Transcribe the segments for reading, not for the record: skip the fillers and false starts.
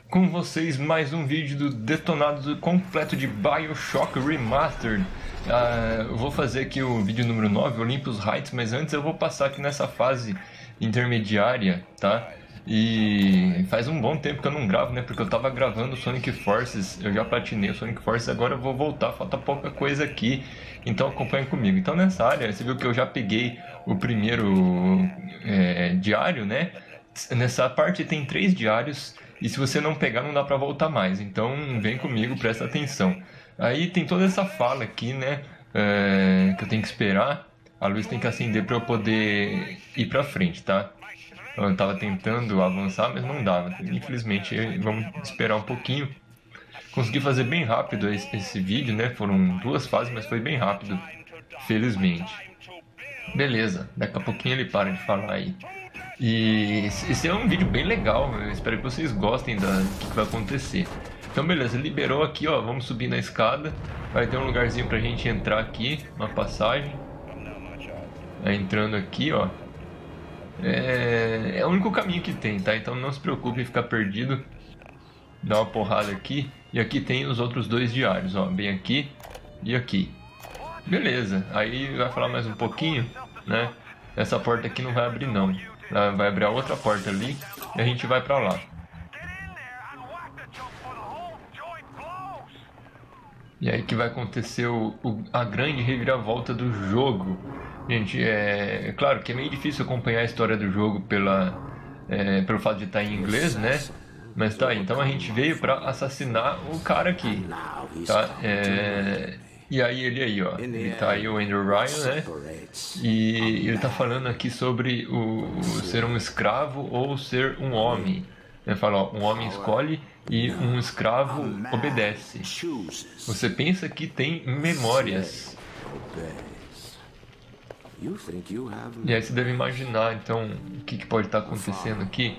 Com vocês mais um vídeo do detonado completo de BioShock Remastered. Eu vou fazer aqui o vídeo número 9, Olympus Heights, mas antes eu vou passar aqui nessa fase intermediária, tá? E faz um bom tempo que eu não gravo, né? Porque eu tava gravando Sonic Forces, eu já platinei o Sonic Forces, agora eu vou voltar, falta pouca coisa aqui, então acompanha comigo. Então nessa área, você viu que eu já peguei o primeiro diário, né? Nessa parte tem 3 diários. E se você não pegar, não dá pra voltar mais. Então vem comigo, presta atenção. Aí tem toda essa fala aqui, né? Que eu tenho que esperar. A luz tem que acender pra eu poder ir pra frente, tá? Eu tava tentando avançar, mas não dava. Infelizmente, vamos esperar um pouquinho. Consegui fazer bem rápido esse vídeo, né? Foram 2 fases, mas foi bem rápido. Felizmente. Beleza, daqui a pouquinho ele para de falar aí. E esse é um vídeo bem legal, eu espero que vocês gostem do que vai acontecer. Então beleza, liberou aqui, ó, vamos subir na escada. Vai ter um lugarzinho pra gente entrar aqui, uma passagem. Entrando aqui, ó. É o único caminho que tem, tá? Então não se preocupe em ficar perdido. Dá uma porrada aqui. E aqui tem os outros 2 diários, ó, bem aqui e aqui. Beleza, aí vai falar mais um pouquinho, né? Essa porta aqui não vai abrir não. Vai abrir a outra porta ali e a gente vai pra lá. E aí que vai acontecer a grande reviravolta do jogo. Gente, é claro que é meio difícil acompanhar a história do jogo pelo fato de estar em inglês, né? Mas tá aí, então a gente veio pra assassinar o cara aqui, tá? E aí ele aí, ó, ele tá aí, o Andrew Ryan, né? E ele tá falando aqui sobre o ser um escravo ou ser um homem. Ele fala, ó, um homem escolhe e um escravo obedece. Você pensa que tem memórias. E aí você deve imaginar, então, o que pode estar acontecendo aqui.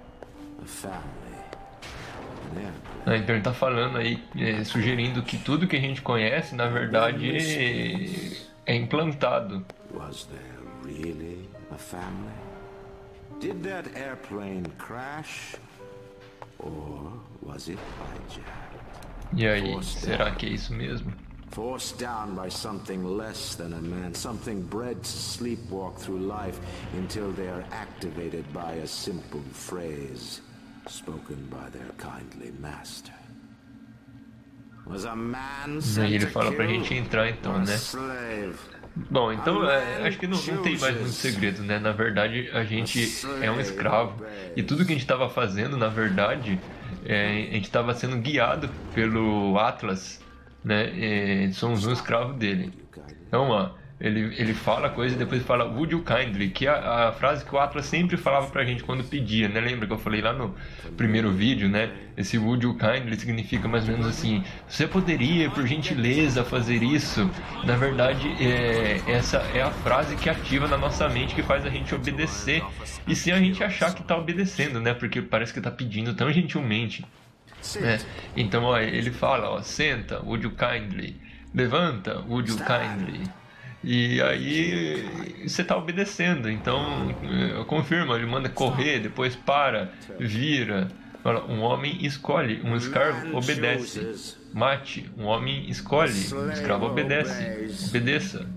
Então ele está falando aí, sugerindo que tudo que a gente conhece, na verdade, é implantado. Was there really a family? Did that airplane crash? Or was it hijacked? E aí, será que é isso mesmo? Forced down by something less than a man, something bred to sleepwalk through life until they are activated by a simple phrase spoken by their kindly master. Was a man E ele fala pra gente entrar então, né? Bom, então acho que não tem mais muito segredo, né? Na verdade, a gente é um escravo. E tudo que a gente estava fazendo, na verdade, a gente estava sendo guiado pelo Atlas, né? Somos um escravo dele. Então, ó, ele fala a coisa e depois fala Would you kindly, que é a frase que o Atlas sempre falava pra gente quando pedia, né? Lembra que eu falei lá no primeiro vídeo, né? Esse Would you kindly significa mais ou menos assim: você poderia, por gentileza, fazer isso? Na verdade, essa é a frase que ativa na nossa mente, que faz a gente obedecer. E sem a gente achar que tá obedecendo, né? Porque parece que tá pedindo tão gentilmente. Então, ó, ele fala, ó, senta, would you kindly? Levanta, would you kindly? E aí você está obedecendo, então confirma, ele manda correr, depois para, vira. Fala, um homem escolhe, um escravo obedece. Mate, um homem escolhe, um escravo obedece. Obedeça.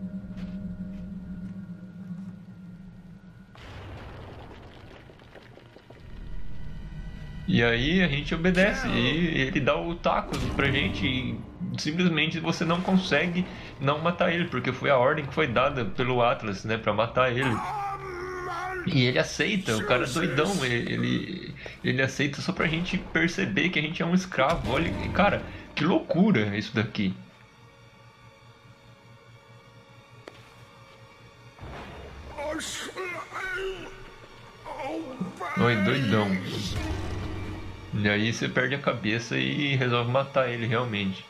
E aí a gente obedece, e ele dá o taco pra gente e simplesmente você não consegue não matar ele, porque foi a ordem que foi dada pelo Atlas, né, pra matar ele. E ele aceita, o cara é doidão, ele aceita só pra gente perceber que a gente é um escravo. Olha, cara, que loucura isso daqui. Oi, doidão. E aí você perde a cabeça e resolve matar ele realmente.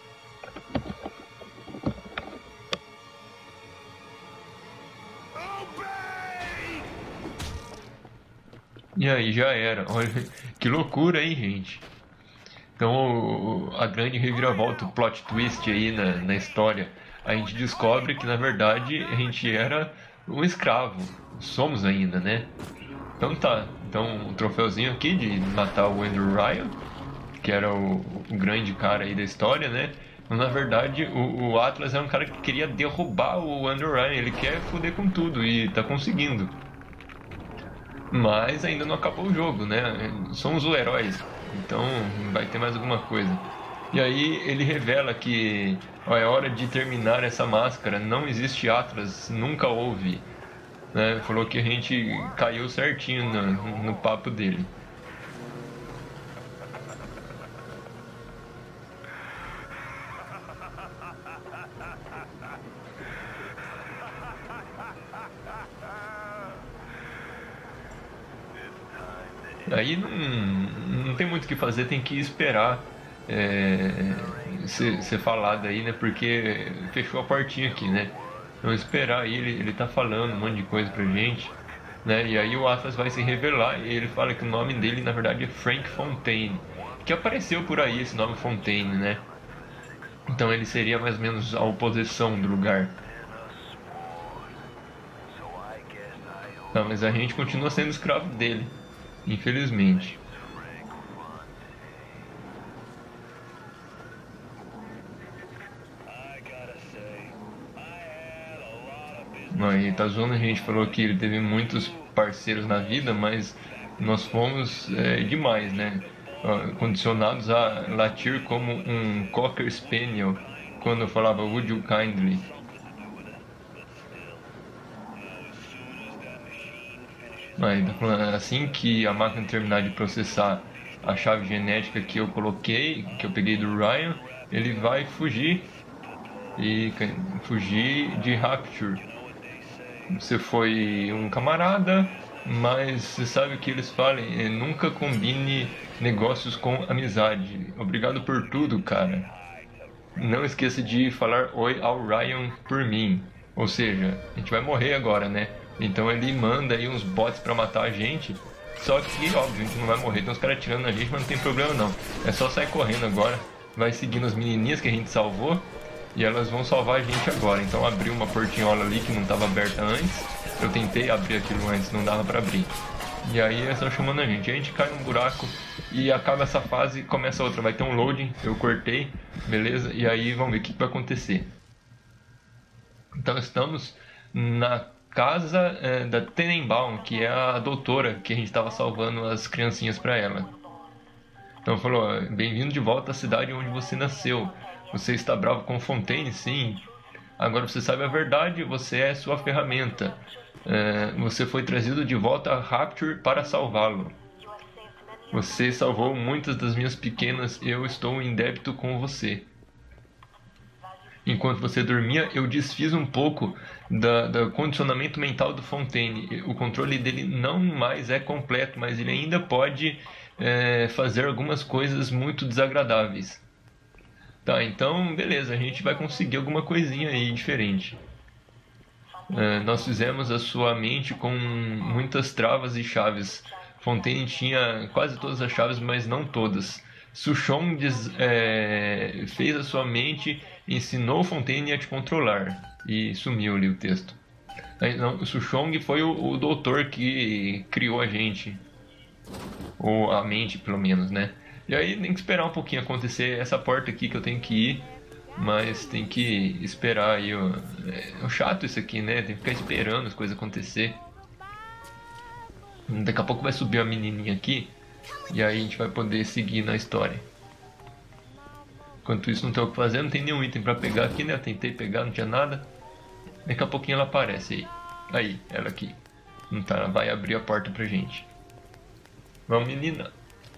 E aí já era. Olha que loucura aí, gente. Então a grande reviravolta, o plot twist aí na história, a gente descobre que na verdade a gente era um escravo. Somos ainda, né? Então tá. Então, um troféuzinho aqui de matar o Andrew Ryan. que era o grande cara aí da história, né? Na verdade, o Atlas é um cara que queria derrubar o Andrew Ryan, ele quer foder com tudo e tá conseguindo. Mas ainda não acabou o jogo, né? Somos os heróis, então vai ter mais alguma coisa. E aí ele revela que ó, é hora de terminar essa máscara, não existe Atlas, nunca houve. Né? Falou que a gente caiu certinho no papo dele. Aí não tem muito o que fazer, tem que esperar ser falado aí, né? Porque fechou a portinha aqui, né? Então esperar aí, ele tá falando um monte de coisa pra gente, né? E aí o Atlas vai se revelar e ele fala que o nome dele na verdade é Frank Fontaine, que apareceu por aí esse nome Fontaine, né? Então ele seria mais ou menos a oposição do lugar. Não, mas a gente continua sendo escravo dele, infelizmente. Aí tá zoando, a gente falou que ele teve muitos parceiros na vida, mas nós fomos demais, né? Condicionados a latir como um Cocker Spaniel quando eu falava Would you kindly? Aí tá falando, assim que a máquina terminar de processar a chave genética que eu coloquei, que eu peguei do Ryan, ele vai fugir e fugir de Rapture. Você foi um camarada, mas você sabe o que eles falam, nunca combine negócios com amizade. Obrigado por tudo, cara. Não esqueça de falar oi ao Ryan por mim. Ou seja, a gente vai morrer agora, né? Então ele manda aí uns bots pra matar a gente. Só que, óbvio, a gente não vai morrer. Tem uns caras atirando na gente, mas não tem problema não. É só sair correndo agora. Vai seguindo as menininhas que a gente salvou. E elas vão salvar a gente agora. Então abriu uma portinhola ali que não estava aberta antes. Eu tentei abrir aquilo antes, não dava pra abrir. E aí elas estão chamando a gente. A gente cai num buraco e acaba essa fase e começa outra. Vai ter um loading, eu cortei, beleza? E aí vamos ver o que vai acontecer. Então estamos na casa da Tenenbaum, que é a doutora que a gente estava salvando as criancinhas para ela. Então falou, bem-vindo de volta à cidade onde você nasceu. Você está bravo com Fontaine? Sim. Agora você sabe a verdade, você é sua ferramenta. Você foi trazido de volta a Rapture para salvá-lo. Você salvou muitas das minhas pequenas, eu estou em débito com você. Enquanto você dormia, eu desfiz um pouco do condicionamento mental do Fontaine. O controle dele não mais é completo, mas ele ainda pode fazer algumas coisas muito desagradáveis. Tá, então beleza, a gente vai conseguir alguma coisinha aí diferente. Nós fizemos a sua mente com muitas travas e chaves. Fontaine tinha quase todas as chaves, mas não todas. Suchong fez a sua mente, ensinou Fontaine a te controlar. E sumiu ali o texto. Não, o Suchong foi o doutor que criou a gente. Ou a mente, pelo menos, né? E aí tem que esperar um pouquinho acontecer essa porta aqui que eu tenho que ir. Mas tem que esperar aí. É chato isso aqui, né? Tem que ficar esperando as coisas acontecer. Daqui a pouco vai subir uma menininha aqui. E aí a gente vai poder seguir na história. Enquanto isso não tem o que fazer, não tem nenhum item pra pegar aqui, né? Eu tentei pegar, não tinha nada. Daqui a pouquinho ela aparece aí. Aí, ela aqui. Então ela vai abrir a porta pra gente. Vamos, menina.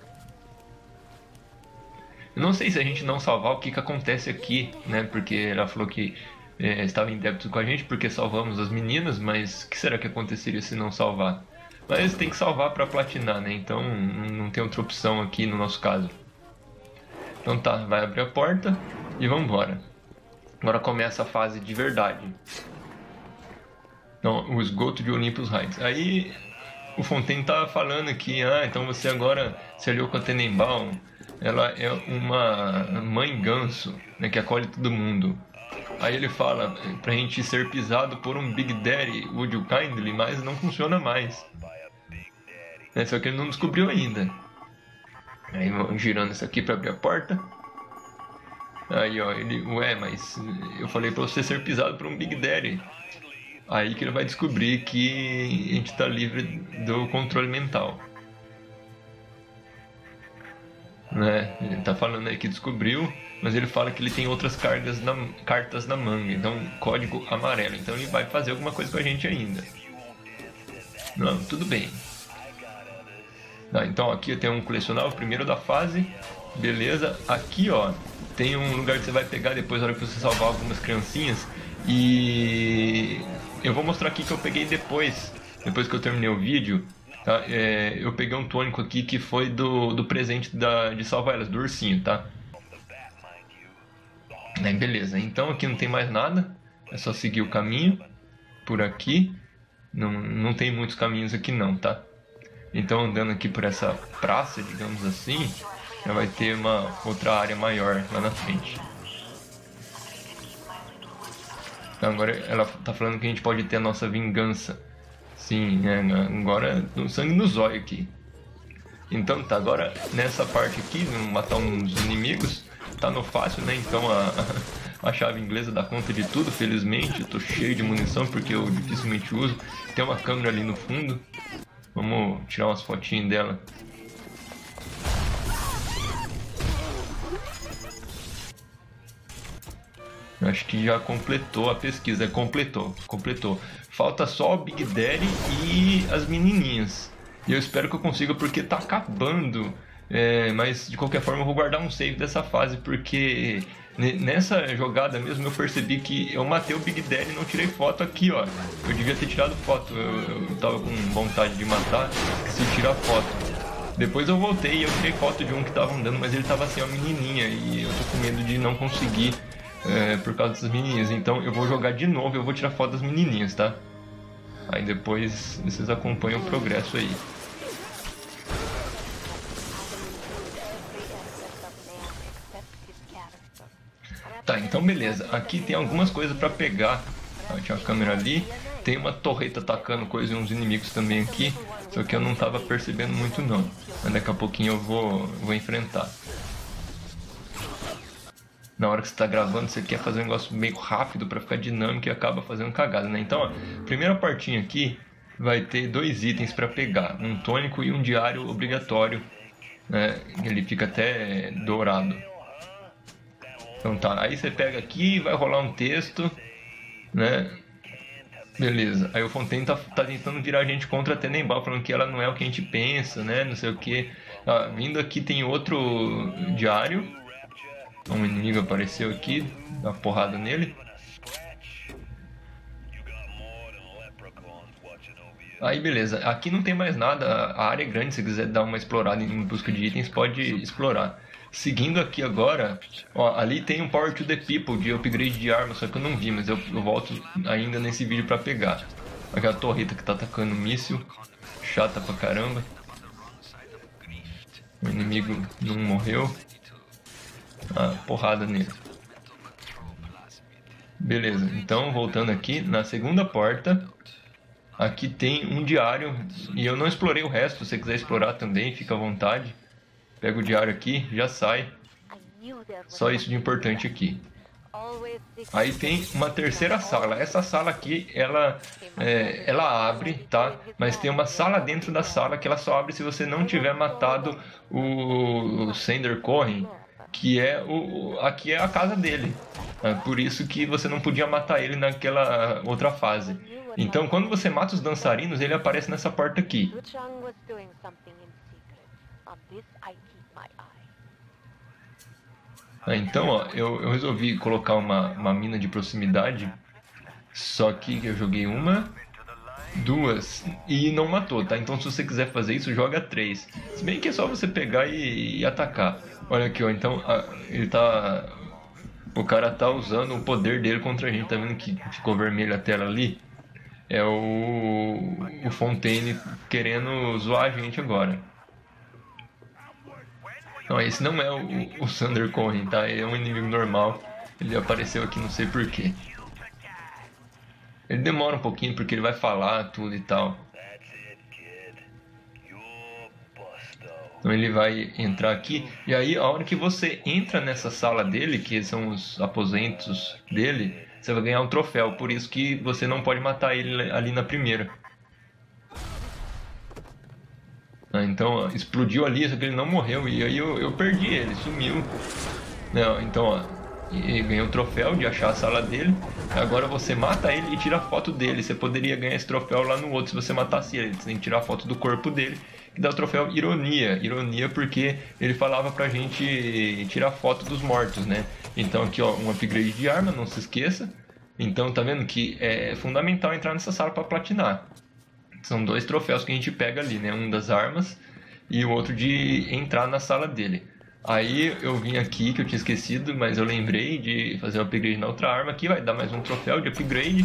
Eu não sei se a gente não salvar o que acontece aqui, né? Porque ela falou que estava em débito com a gente porque salvamos as meninas, mas o que será que aconteceria se não salvar? Mas tem que salvar para platinar, né? Então não tem outra opção aqui no nosso caso. Então tá, vai abrir a porta e vamos embora. Agora começa a fase de verdade. Então, o esgoto de Olympus Heights. Aí o Fontaine tá falando aqui, então você agora se aliou com a Tenenbaum. Ela é uma mãe ganso, né, que acolhe todo mundo. Aí ele fala pra gente ser pisado por um Big Daddy, would you kindly, mas não funciona mais. Só que ele não descobriu ainda. Aí vamos girando isso aqui pra abrir a porta. Aí ó, ele... Ué, mas eu falei pra você ser pisado por um Big Daddy. Aí que ele vai descobrir que a gente tá livre do controle mental. Né? Ele tá falando aí que descobriu, mas ele fala que ele tem outras cartas na manga, então código amarelo, então ele vai fazer alguma coisa com a gente ainda. Não, tudo bem. Então aqui tem um colecionável, primeiro da fase, beleza. Aqui ó, tem um lugar que você vai pegar depois na hora que você salvar algumas criancinhas. E eu vou mostrar aqui que eu peguei depois que eu terminei o vídeo. Tá? Eu peguei um tônico aqui que foi do presente de salvar elas, do ursinho, tá? Beleza, então aqui não tem mais nada. É só seguir o caminho por aqui. Não tem muitos caminhos aqui não, tá? Então andando aqui por essa praça, digamos assim, já vai ter uma outra área maior lá na frente. Então, agora ela tá falando que a gente pode ter a nossa vingança. Sim, né? Agora no sangue no zóio aqui. Então tá, agora nessa parte aqui, matar uns inimigos, tá no fácil, né? Então a chave inglesa dá conta de tudo, felizmente. Eu tô cheio de munição porque eu dificilmente uso. Tem uma câmera ali no fundo. Vamos tirar umas fotinhas dela. Acho que já completou a pesquisa. Completou. Falta só o Big Daddy e as menininhas. E eu espero que eu consiga porque tá acabando. Mas de qualquer forma eu vou guardar um save dessa fase porque nessa jogada mesmo eu percebi que eu matei o Big Daddy e não tirei foto aqui, ó. Eu devia ter tirado foto. Eu tava com vontade de matar, esqueci de tirar foto. Depois eu voltei e eu tirei foto de um que tava andando, mas ele tava assim, uma menininha. E eu tô com medo de não conseguir por causa dessas menininhas. Então eu vou jogar de novo e eu vou tirar foto das menininhas, tá? Aí depois vocês acompanham o progresso aí. Tá, então beleza. Aqui tem algumas coisas pra pegar. Tinha uma câmera ali. Tem uma torreta atacando coisas e uns inimigos também aqui. Só que eu não tava percebendo muito não. Mas daqui a pouquinho eu vou enfrentar. Na hora que você tá gravando, você quer fazer um negócio meio rápido pra ficar dinâmico e acaba fazendo cagada, né? Então, ó, primeira partinha aqui vai ter 2 itens pra pegar. Um tônico e um diário obrigatório. Né? Ele fica até dourado. Então tá, aí você pega aqui e vai rolar um texto, né? Beleza, aí o Fontaine tá tentando virar a gente contra a Tenenbaum, falando que ela não é o que a gente pensa, né? Não sei o que. Vindo aqui tem outro diário. Um inimigo apareceu aqui, dá uma porrada nele. Aí beleza, aqui não tem mais nada, a área é grande, se quiser dar uma explorada em busca de itens, pode explorar. Seguindo aqui agora, ó, ali tem um Power to the People de upgrade de arma, só que eu não vi, mas eu volto ainda nesse vídeo pra pegar. Aquela torreta que tá atacando míssil, chata pra caramba. O inimigo não morreu. Porrada nele. Beleza, então voltando aqui na segunda porta. Aqui tem um diário e eu não explorei o resto, se você quiser explorar também, fica à vontade. Pega o diário aqui, já sai. Só isso de importante aqui. Aí tem uma terceira sala. Essa sala aqui, ela abre, tá? Mas tem uma sala dentro da sala que ela só abre se você não tiver matado o Sander Cohen, que aqui é a casa dele. Por isso que você não podia matar ele naquela outra fase. Então, quando você mata os dançarinos, ele aparece nessa porta aqui. Então, ó, eu resolvi colocar uma mina de proximidade. Só que eu joguei 1, 2 e não matou, tá? Então, se você quiser fazer isso, joga 3. Se bem que é só você pegar e atacar. Olha aqui, ó. Então, o cara tá usando o poder dele contra a gente. Tá vendo que ficou vermelho a tela ali? É o Fontaine querendo zoar a gente agora. Não, esse não é o Sander Cohen, tá? Ele é um inimigo normal. Ele apareceu aqui, não sei porquê. Ele demora um pouquinho porque ele vai falar tudo e tal. Então ele vai entrar aqui, e aí a hora que você entra nessa sala dele, que são os aposentos dele, você vai ganhar um troféu, por isso que você não pode matar ele ali na primeira. Então, ó, explodiu ali, só que ele não morreu, e aí eu perdi ele, sumiu. Não, então, ó, e ganhou o troféu de achar a sala dele. Agora você mata ele e tira a foto dele. Você poderia ganhar esse troféu lá no outro se você matasse ele. Você tem que tirar a foto do corpo dele, que dá o troféu Ironia. Ironia porque ele falava pra gente tirar foto dos mortos, né? Então aqui, ó, um upgrade de arma, não se esqueça. Então tá vendo que é fundamental entrar nessa sala pra platinar. São 2 troféus que a gente pega ali, né? Um das armas e o outro de entrar na sala dele. Aí eu vim aqui, que eu tinha esquecido, mas eu lembrei de fazer um upgrade na outra arma aqui. Vai dar mais um troféu de upgrade.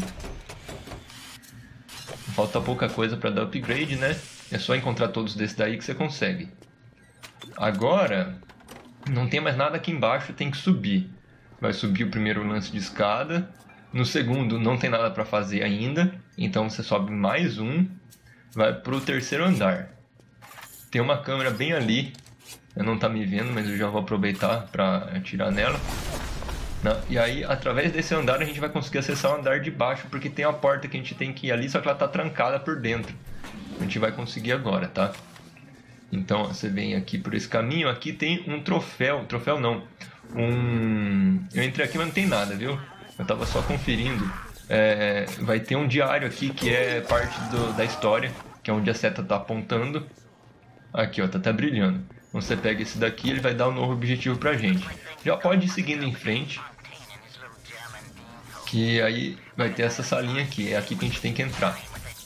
Falta pouca coisa para dar upgrade, né? É só encontrar todos desses daí que você consegue. Agora, não tem mais nada aqui embaixo, tem que subir. Vai subir o primeiro lance de escada. No segundo não tem nada para fazer ainda, então você sobe mais um. Vai pro terceiro andar. Tem uma câmera bem ali. Não tá me vendo, mas eu já vou aproveitar para atirar nela. E aí, através desse andar, a gente vai conseguir acessar o andar de baixo, porque tem uma porta que a gente tem que ir ali, só que ela tá trancada por dentro. A gente vai conseguir agora, tá? Então, ó, você vem aqui por esse caminho. Aqui tem um troféu. Troféu não. Eu entrei aqui, mas não tem nada, viu? Eu tava só conferindo. Vai ter um diário aqui que é parte da história, que é onde a seta tá apontando. Aqui, ó, tá até brilhando. Então você pega esse daqui, ele vai dar um novo objetivo pra gente. Já pode ir seguindo em frente, que aí vai ter essa salinha aqui. É aqui que a gente tem que entrar.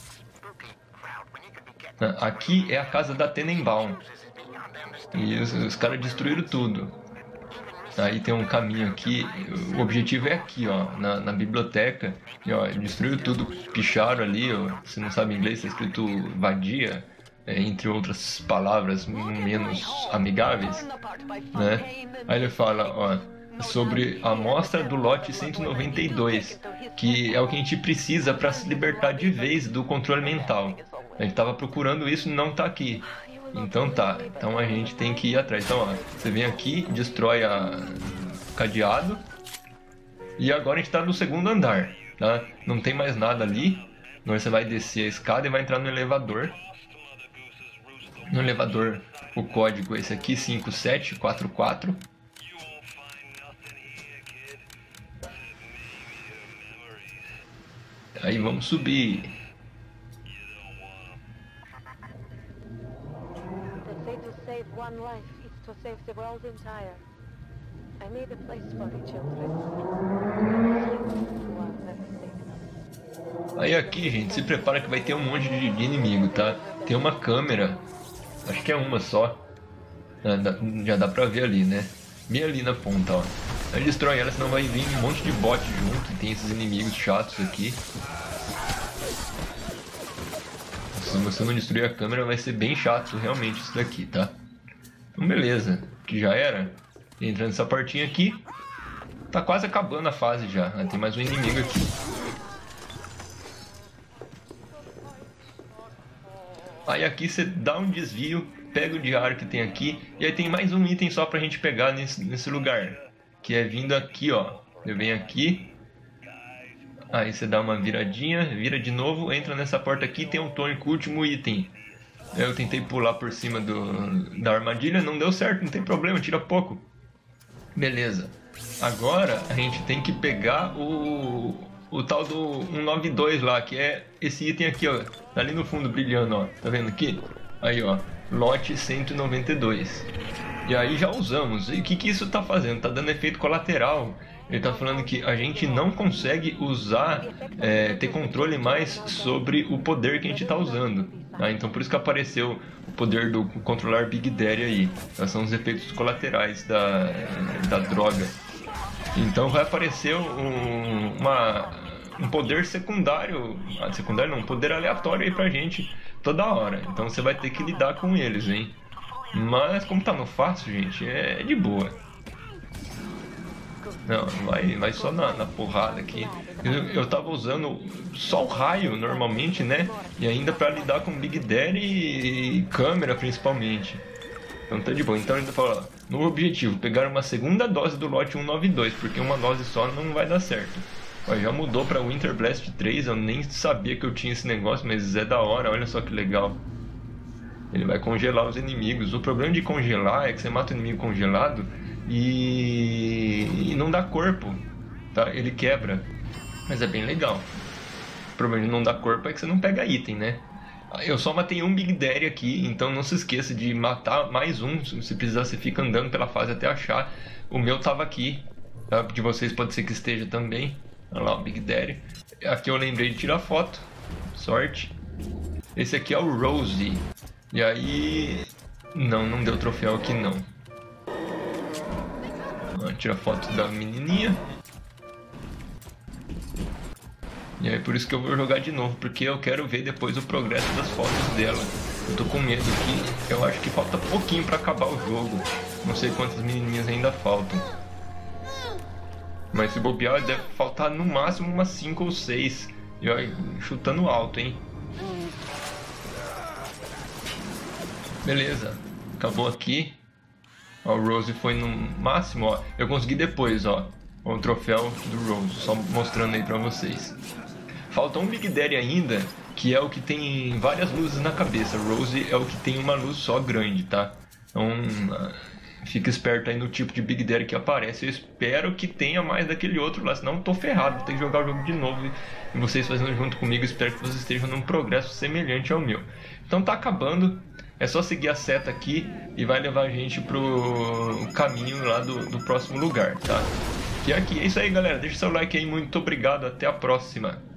Aqui é a casa da Tenenbaum. E os caras destruíram tudo. Aí tem um caminho aqui. O objetivo é aqui, ó, na biblioteca. E, ó, destruíram tudo, picharam ali, ó. Se não sabe inglês, tá escrito vadia, entre outras palavras menos amigáveis, né? Aí ele fala, ó, sobre a amostra do lote 192, que é o que a gente precisa para se libertar de vez do controle mental. A gente estava procurando isso e não está aqui. Então tá, então a gente tem que ir atrás. Então, ó, você vem aqui, destrói o cadeado. E agora a gente está no segundo andar, tá? Não tem mais nada ali. Agora você vai descer a escada e vai entrar no elevador. No elevador, o código é esse aqui, 5744. Aí vamos subir. Aí aqui, gente, se prepara que vai ter um monte de inimigo, tá? Tem uma câmera, acho que é uma só. Já dá pra ver ali, né? Bem ali na ponta, ó. Aí destrói ela, senão vai vir um monte de bot junto. E tem esses inimigos chatos aqui. Se você não destruir a câmera, vai ser bem chato realmente isso daqui, tá? Então beleza, que já era. Entrando nessa portinha aqui. Tá quase acabando a fase já. Tem mais um inimigo aqui. Aí aqui você dá um desvio, pega o diário que tem aqui. E aí tem mais um item só pra gente pegar nesse lugar. Que é vindo aqui, ó. Você vem aqui. Aí você dá uma viradinha, vira de novo, entra nessa porta aqui, tem um tônico, último item. Eu tentei pular por cima da armadilha, não deu certo, não tem problema, tira pouco. Beleza. Agora a gente tem que pegar o tal do 192 lá, que é esse item aqui, ó. Tá ali no fundo brilhando, ó. Tá vendo aqui? Aí, ó. Lote 192. E aí já usamos. E o que isso tá fazendo? Tá dando efeito colateral. Ele tá falando que a gente não consegue usar, ter controle mais sobre o poder que a gente tá usando. Tá? Então por isso que apareceu o poder do controlar Big Daddy aí. Esses são os efeitos colaterais da droga. Então vai aparecer um poder secundário. Secundário não, um poder aleatório aí pra gente toda hora. Então você vai ter que lidar com eles, hein? Mas como tá no fácil, gente, é de boa. Não, vai só na porrada aqui. Eu tava usando só o raio normalmente, né? E ainda pra lidar com Big Daddy e câmera principalmente. Então tá de boa. Então ele fala, ó, novo objetivo, pegar uma segunda dose do lote 192, porque uma dose só não vai dar certo. Ó, já mudou pra Winter Blast 3, eu nem sabia que eu tinha esse negócio, mas é da hora, olha só que legal. Ele vai congelar os inimigos. O problema de congelar é que você mata o inimigo congelado e não dá corpo, tá? Ele quebra, mas é bem legal. O problema de não dar corpo é que você não pega item, né? Eu só matei um Big Daddy aqui, então não se esqueça de matar mais um. Se precisar, você fica andando pela fase até achar. O meu tava aqui, tá? De vocês pode ser que esteja também. Olha lá o Big Daddy. Aqui eu lembrei de tirar foto. Sorte. Esse aqui é o Rosie. E aí... Não deu troféu aqui não. Tira foto da menininha. E aí por isso que eu vou jogar de novo, porque eu quero ver depois o progresso das fotos dela. Eu tô com medo aqui, eu acho que falta pouquinho pra acabar o jogo. Não sei quantas menininhas ainda faltam. Mas se bobear deve faltar no máximo umas 5 ou 6. E ó, chutando alto, hein. Beleza, acabou aqui. Ó, o Rose foi no máximo, ó. Eu consegui depois, ó. O troféu do Rose, só mostrando aí pra vocês. Falta um Big Daddy ainda, que é o que tem várias luzes na cabeça. Rose é o que tem uma luz só grande, tá? Então, fica esperto aí no tipo de Big Daddy que aparece. Eu espero que tenha mais daquele outro lá, senão eu tô ferrado. Vou ter que jogar o jogo de novo e vocês fazendo junto comigo. Espero que vocês estejam num progresso semelhante ao meu. Então tá acabando. É só seguir a seta aqui e vai levar a gente pro caminho lá do próximo lugar, tá? Que é aqui. É isso aí, galera. Deixa seu like aí. Muito obrigado. Até a próxima.